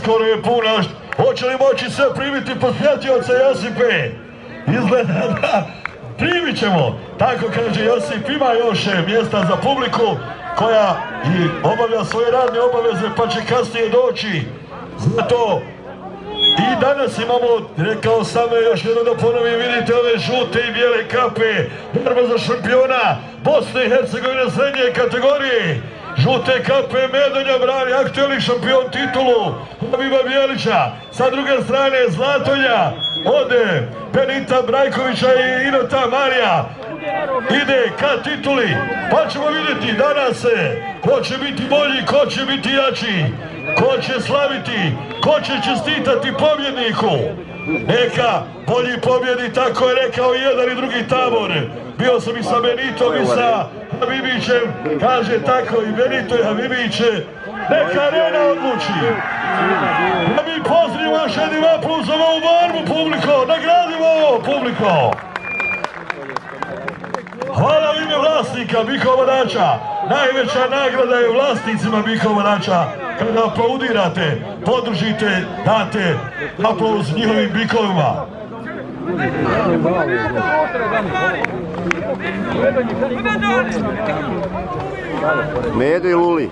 uskoro je puna. Hoće li moći sve primiti posjetioca Josipe? Izgleda da primit ćemo. Tako kaže Josip, ima još mjesta za publiku koja i obavlja svoje radne obaveze pa će kasnije doći. Zato i danas imamo, rekao sam još jedno da ponovim, vidite ove žute i bijele kape, borba za šampiona Bosne i Herzegovine srednje kategorije. Žute kape Medonja brani aktuelni šampion titulu Habiba Bijelića. Sa druge strane Zlatolja ode Benita Brajkovića i Inota Marija ide ka tituli. Pa ćemo vidjeti danas ko će biti bolji, ko će biti jači, ko će slaviti, ko će čestitati pobjedniku. Neka bolji pobjedi, tako je rekao i jedan i drugi tabor. Bio sam i sa Benitom i sa Habibićem, kaže tako i Benito i Habibić. Neka arena odluči. Da mi pozdravimo još jednim aplauzom ovu borbu, publiko, nagradimo ovo, publiko. Hvala u ime vlasnika Bikovanača. Najveća nagrada je vlasnicima Bikovanača. Kada aplaudirate, podržite, date aplauz njihovim bikovima. Medo i Luli.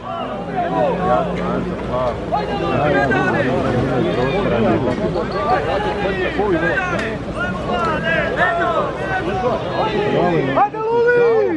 Hajde Luli!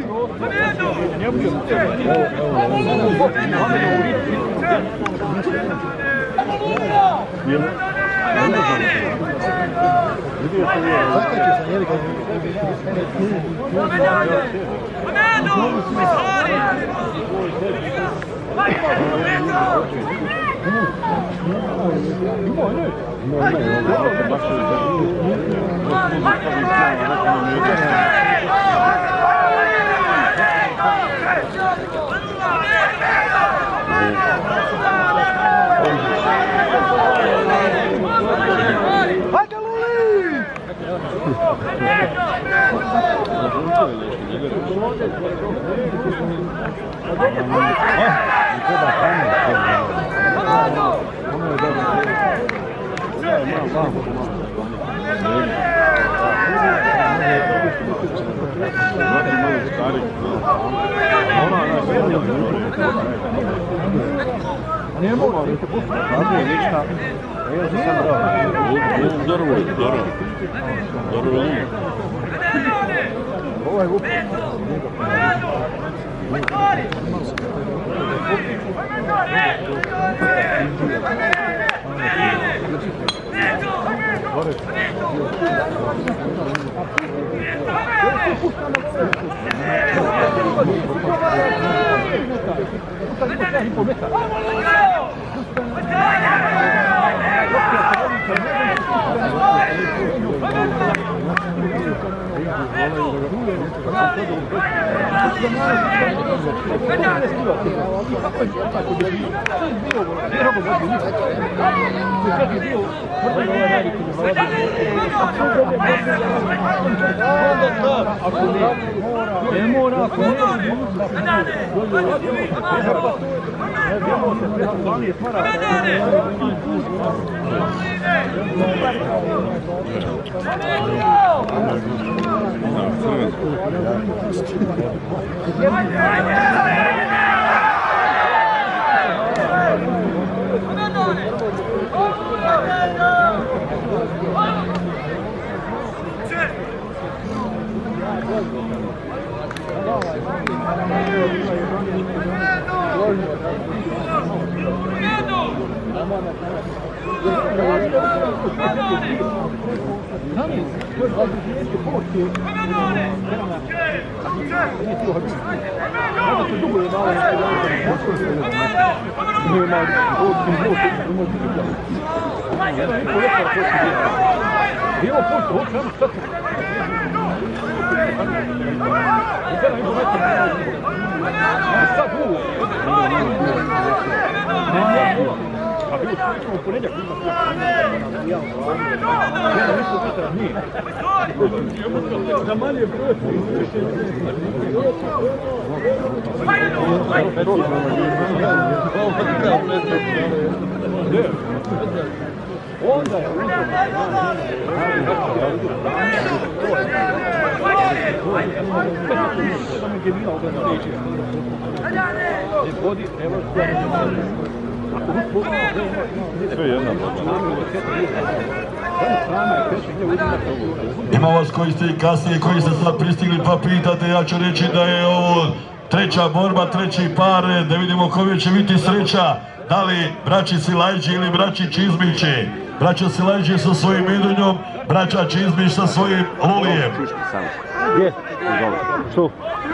Ima vas koji ste i kasnije, koji ste sad pristigli pa pitate, ja ću reći da je ovo treća borba, treći par, da vidimo kome će biti sreća, da li braći Silajđi ili braći Čizmići. Braća Silajđi sa svojim Medonjom, braća Čizmić sa svojim Lulijem. Gdje? Što?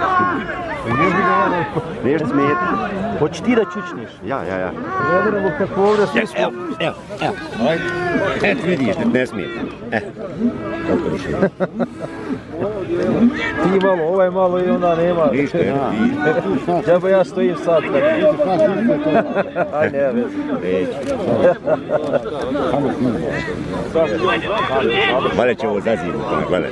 Nešto smijeti. Hoći ti da čučniš? Ja. Ne vremo kako ovdje svi smo. Evo. Eto vidiš, ne smijeti. Kako više. Ti malo, ovaj malo i onda nema. Ništa, Džaba ja stojim sad. Aj ne, vez. Hvala će ovo zazivu, hvala.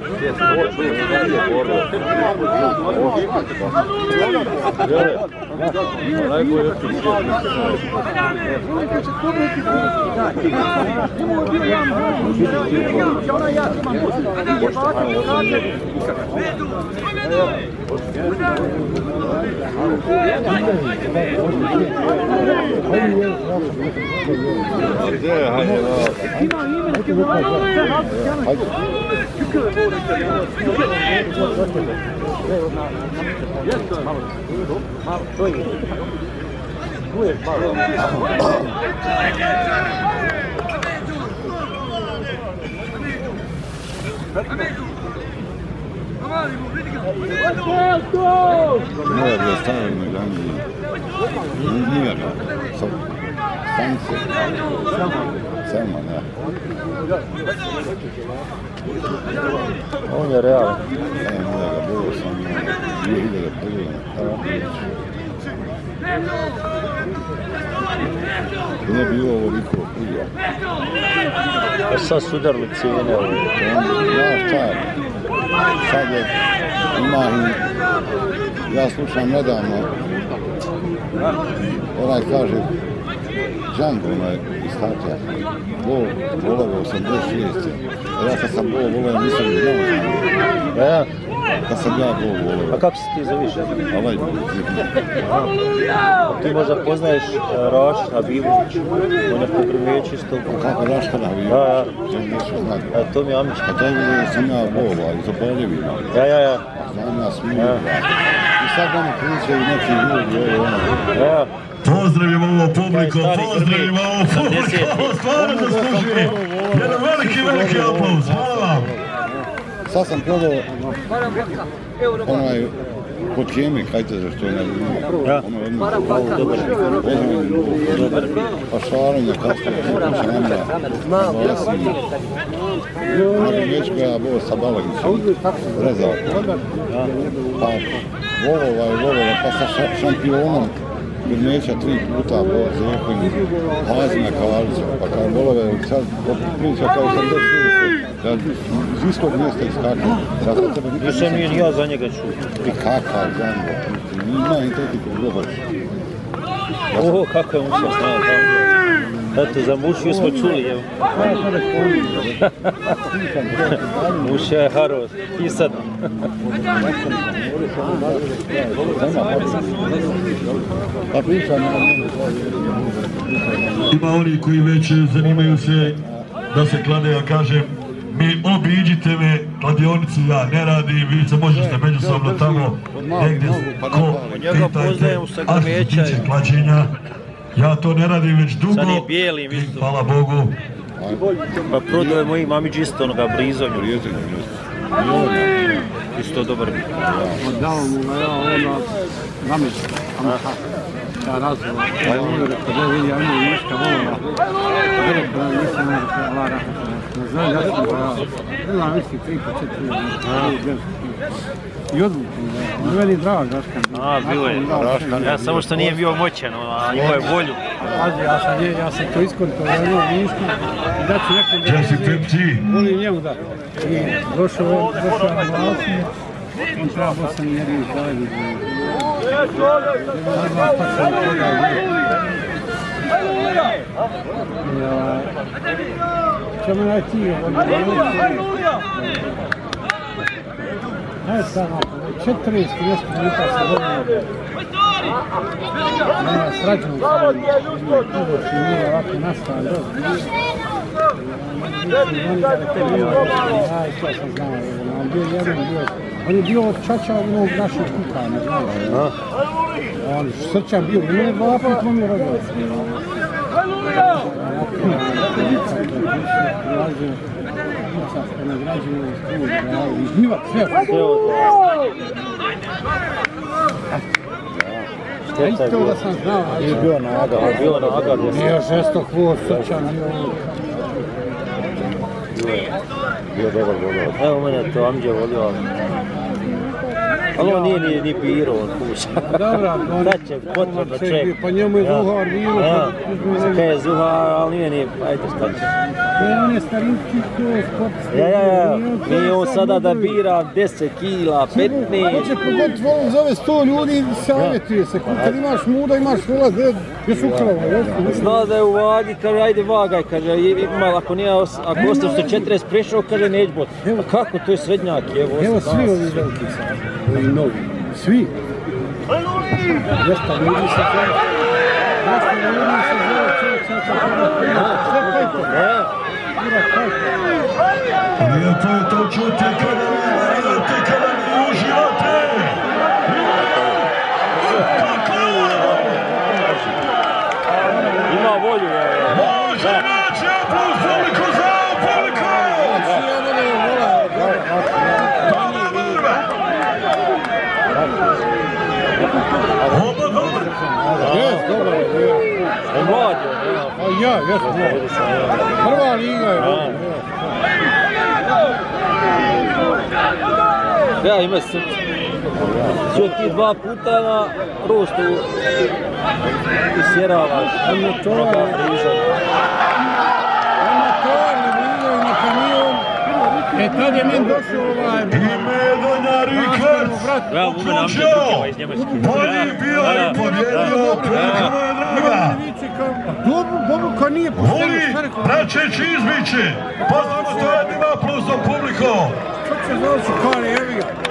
On je realan. Nije bilo ovoliko prija. A sad su udarili cijene. Ja šta, sad je, ima i, ja slušam nedavno, onaj kaže, Django iz Hatija, bol volove 86. Ja kad sam bol volove nisam znao. Ja? Kad sam ja bol volove. A kako se ti zoveš? Ovaj. Ti možda poznaješ Raška Bivović, on je pogremeći isto. Kako Raška Bivović? Ja. To neću znati. To mi je Amić. A to sam ja bol, iz Opoljevina. Ja. Znam ja smiju. I sad nam pričaju neki ljudi, Ja. Pozdravimo ovo publiku, ovo stvarno zaslužuje. Jedan veliki aplauz, hvala vam. Sad sam probao onaj kod Kemi, kajte za što je Ja. Pa šarenja kasnije, kuća namra, Bosni. Već koja bo sa Balagićem, rezao. Pa volova, pa sa šampionom. Grmeća 3 puta bo Zekovin, Hazina Kavalića, pa kao volove, sad priča kao sam da iz istog mjesta iskakao. Više nije ni ja za njega čuo. I kakav Django, ima i tretiko dobar. Oho, kako je mušao znao tamo. Eto, za mušiju smo čuli, evo. Muša je haros, i sad. Pa pričam. Ima oni koji već zanimaju se da se klade, ja kažem, mi obiđite me, kladionici ja ne radim, vi se možete međusobno tamo negdje ko pitajte, a što se tiče klađenja, ja to ne radim već dugo i hvala Bogu. Pa prodao je moji mamić isto onoga brizonju. Isto dobar bi. Dao mu ga ja ono nameć. Ja razvoj. Ja vidim, ja imam viška volova. Nisam nekako, Allah rahmatullahi. Znam, ja sam da mislim 3-4 i odlučim, da meni je drago Raškan. Bilo je. Ja samo što nije bio moćan, a imao je volju. Ja sam to iskontrolirao višku i da ću nekom da volim njemu da. I došao na Bosniju, on treba Bosni jedni izgledati. Čemu je ti? Ajde sad, 40 minuta se dobio. Ne, srađeno sam. Nije ovako nastavan dosta. To sam znao. On je bio od čača onog našeg kukana, znaš. On je srčan bio, on je 2 puta pomio rodio. Ja isto da sam znao. Nije bio naga. Bio žestok voz, srčan. Bio dobar volio. Evo mene to Amđe volio. Ali on nije ni biro od kuća. Dobra, sad će potrebno ček. Pa njemu je Zuhar biro. Kaj je Zuhar, ali nije, ajde šta će. On je starinski sport. Nije on sada da bira 10 kila, 15. Hoće pogoditi volom zove 100 ljudi i savjetuje se. Kad imaš muda, imaš vola, još ukrao. Zna da je u vagi, kaže ajde vagaj, kaže ako ostaš 140 prešao, kaže neće bot. A kako, to je srednjak, evo svi ovi veliki sad, ovi novi, svi. Jesta ljudi se zove, čovjek sad sve kajto. Lijepo je to čuti kada vi naradite, kada vi uživate. Ima volju, Može reći aplauz publiku za publiku! Dobar borba! Oba dobar! Jes, dobar je. On mlad je. Ja, jesam mlad. Prva liga je. Ja, ima srce. Čovjek ti 2 puta na rostu isjeravaš. Amator liga na kamion. Tad je men došao ovaj... I Medonja Rikverc uključio. Bolji bio i pobjedio, koliko je draga. Dobro, ko nije pošteno. Luli, praćeći izbiće. Pozdravno to jednim aplauzom publikom. Što će završi kare, evi ga.